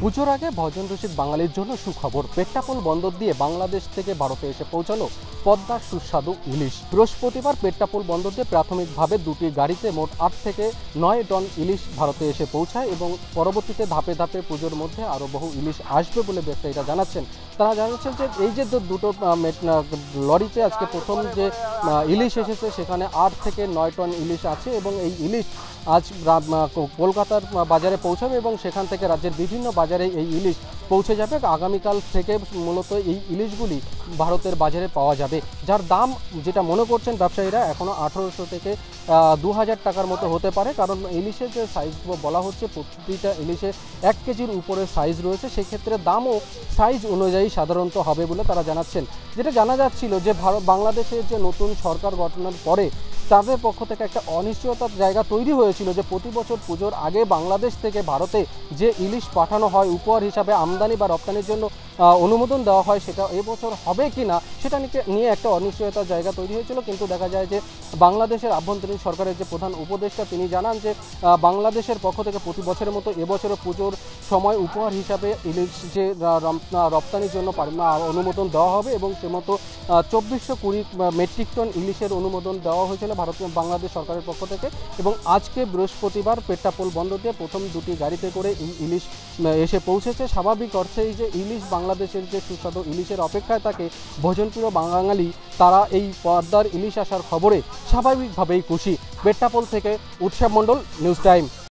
পুজোর আগে ভজন রসিক বাঙালির জন্য সুখবর। পেট্টাপোল বন্দর দিয়ে বাংলাদেশ থেকে ভারতে এসে পৌঁছালো পদ্মার সুস্বাদু ইলিশ। বৃহস্পতিবার পেট্টাপোল বন্দর দিয়ে প্রাথমিকভাবে দুটি গাড়িতে মোট 8 থেকে 9 টন ইলিশ ভারতে এসে পৌঁছায় এবং পরবর্তীতে ধাপে ধাপে পুজোর মধ্যে আরও বহু ইলিশ আসবে বলে ব্যবসায়ীরা জানাচ্ছেন। তারা জানাচ্ছেন যে এই যে দুটো লরিতে আজকে প্রথম যে ইলিশ এসেছে সেখানে 8 থেকে 9 টন ইলিশ আছে এবং এই ইলিশ আজ কলকাতার বাজারে পৌঁছাবে এবং সেখান থেকে রাজ্যের বিভিন্ন বাজারে এই ইলিশ পৌঁছে যাবে। আগামীকাল থেকে মূলত এই ইলিশগুলি ভারতের বাজারে পাওয়া যাবে, যার দাম যেটা মনে করছেন ব্যবসায়ীরা এখনও 1800 থেকে 2000 টাকার মতো হতে পারে। কারণ ইলিশের যে সাইজ বলা হচ্ছে প্রতিটা ইলিশে 1 কেজির উপরে সাইজ রয়েছে, সেক্ষেত্রে দামও সাইজ অনুযায়ী সাধারণত হবে বলে তারা জানাচ্ছেন। যেটা জানা যাচ্ছিল যে বাংলাদেশের যে নতুন সরকার গঠনের পরে তাদের পক্ষ থেকে একটা অনিশ্চয়তার জায়গা তৈরি হয়েছিল যে প্রতি বছর পুজোর আগে বাংলাদেশ থেকে ভারতে যে ইলিশ পাঠানো হয় উপহার হিসাবে আমদানি বা রপ্তানির জন্য অনুমোদন দেওয়া হয়, সেটা এবছর হবে কি না সেটা নিয়ে একটা অনিশ্চয়তার জায়গা তৈরি হয়েছিল। কিন্তু দেখা যায় যে বাংলাদেশের আভ্যন্তরীণ সরকারের যে প্রধান উপদেষ্টা তিনি জানান যে বাংলাদেশের পক্ষ থেকে প্রতি বছরের মতো এবছরও পুজোর সময় উপহার হিসাবে ইলিশ যে রপ্তানির জন্য অনুমোদন দেওয়া হবে এবং সে মতো 2420 মেট্রিক টন ইলিশের অনুমোদন দেওয়া হয়েছিল বাংলাদেশ সরকারের পক্ষ থেকে। এবং আজকে বৃহস্পতিবার পেট্টাপোল বন্দর দিয়ে প্রথম দুটি গাড়িতে করে ইলিশ এসে পৌঁছেছে। স্বাভাবিক অর্থেই যে ইলিশ বাংলাদেশের যে সুস্বাদু ইলিশের অপেক্ষায় থাকে ভোজনপ্রিয় বাঙালি, তারা এই পদ্মার ইলিশ আসার খবরে স্বাভাবিকভাবেই খুশি। পেট্টাপোল থেকে উৎসব মণ্ডল, নিউজ টাইম।